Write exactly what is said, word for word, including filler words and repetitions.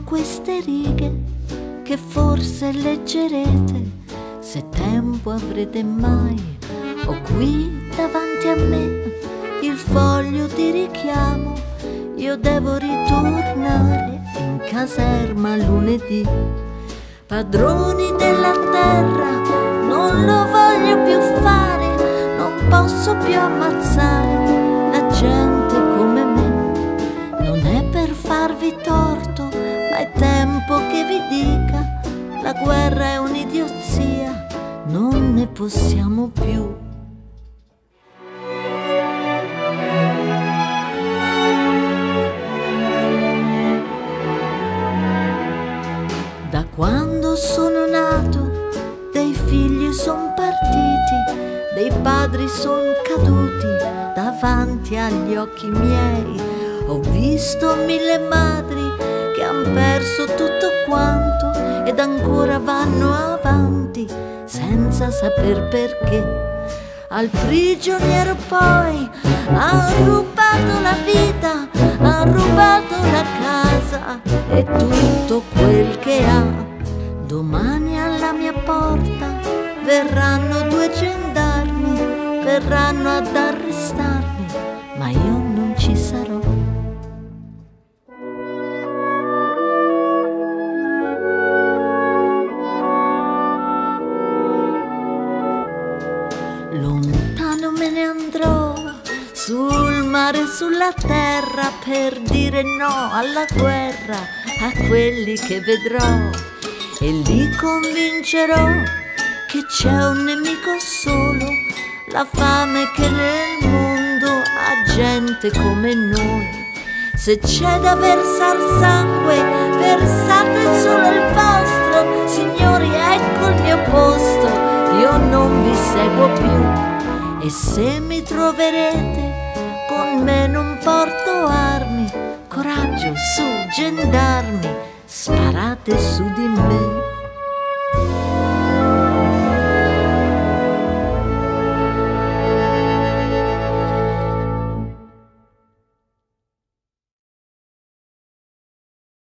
queste righe che forse leggerete, se tempo avrete mai. Ho qui davanti a me il foglio di richiamo. Io devo ritornare in caserma lunedì. Padroni della terra, non lo voglio più fare, non posso più ammazzare la gente come me. Non è per farvi torto, ma è tempo che vi dica: la guerra è un'idiozia, non ne possiamo più. Da quando sono nato, dei figli son partiti, dei padri son caduti davanti agli occhi miei. Ho visto mille madri che han perso tutto quanto ed ancora vanno avanti senza saper perché. Al prigioniero poi han rubato la vita, han rubato la casa e tutto quel che ha. Domani alla mia porta verranno due gendarmi, verranno ad arrestarmi, ma io non ci sarò. Lontano me ne andrò, sul mare e sulla terra, per dire no alla guerra a quelli che vedrò. E li convincerò che c'è un nemico solo, la fame che nel mondo ha gente come noi. Se c'è da versar sangue, versate solo il vostro. Signori, ecco il mio posto, io non vi seguo più. E se mi troverete, con me non porto armi. Coraggio, su, gendarmi, sparate su di me.